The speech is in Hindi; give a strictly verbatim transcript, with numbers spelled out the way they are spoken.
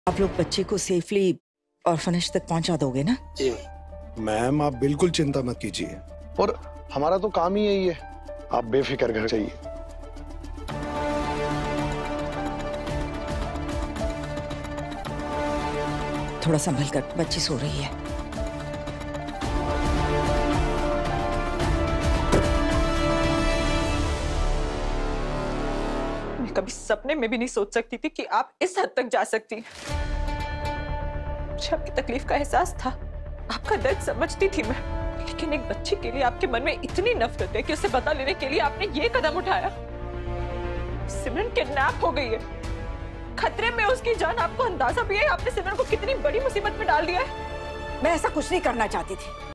आप लोग बच्चे को सेफली ऑर्फनेज तक पहुंचा दोगे ना? जी मैम, आप बिल्कुल चिंता मत कीजिए। और हमारा तो काम ही यही है, आप बेफिक्र घर चाहिए। थोड़ा संभल कर, बच्ची सो रही है। मैं कभी सपने में भी नहीं सोच सकती थी कि आप इस हद तक जा सकती हैं। मुझे आपकी तकलीफ का एहसास था, आपका दर्द समझती थी मैं, लेकिन एक बच्ची के लिए आपके मन में इतनी नफरत है कि उसे बदला लेने के लिए आपने ये कदम उठाया। सिमरन किडनैप हो गई है, खतरे में उसकी जान। आपको अंदाजा भी है आपने सिमरन को कितनी बड़ी मुसीबत में डाल दिया है? मैं ऐसा कुछ नहीं करना चाहती थी।